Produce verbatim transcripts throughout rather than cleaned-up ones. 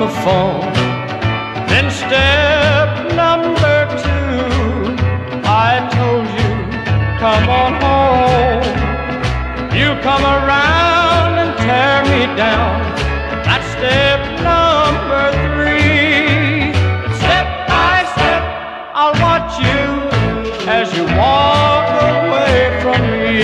the phone. Then step number two, I told you, come on home. You come around and tear me down. That's step number three. Step by step, I'll watch you as you walk away from me.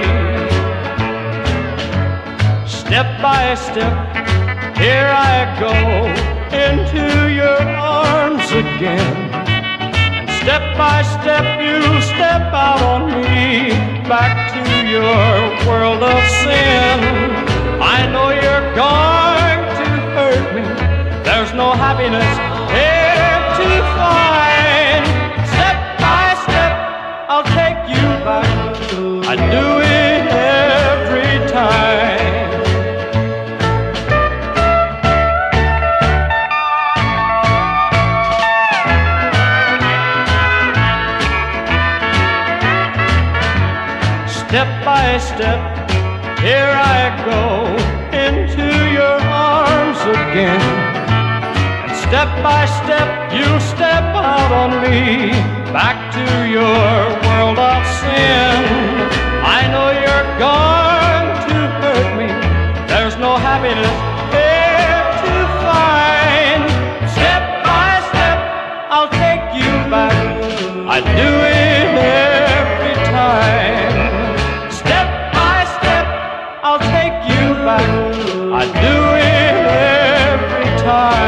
Step by step, here I go into your arms again. And step by step, you step out on me, back to your world of sin. I know you're going to hurt me. There's no happiness here to find. Step by step, I'll take you back. I do it every time. Step by step, here I go into your arms again. And step by step, you step out on me, back to your world of sin. I know you're going to hurt me. There's no happiness here to find. Step by step, I'll take you back. I do it every time. I'll take you back. I do it every time.